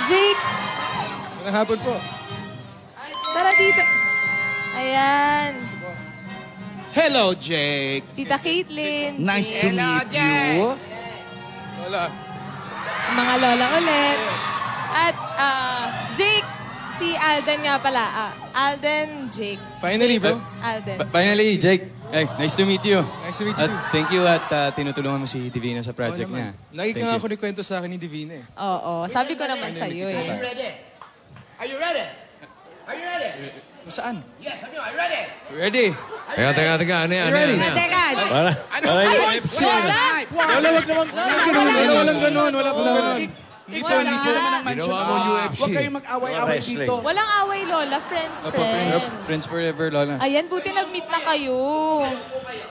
Jake, Magandang hapon po. tara dito. Ayan. Hello, Jake. Tita Caitlin. Nice to meet you. Lola. Mga lola ulit. At, Jake, si Alden nga pala. Alden, Jake. Finally, bro. Alden. Finally, Jake. Hey, nice to meet you. Nice to meet you. At thank you at tinutulungan mo si Divina sa project niya. Lagi Thank ka nga you. ako kwento sa akin ni Divina eh. Oo, sabi ko naman sa'yo eh. Ready? Are you ready? Are you ready? Saan? Yes, I'm are you ready? Ready? Teka. Ano yan? Teka. Lola, wag naman. Lola, walang ganun. Wala pong ganun. Ginawa mo UFC. Huwag kayong mag-away-away dito. Walang away, Lola. Friends. Friends forever, Lola. Ayan, buti nag-meet na kayo.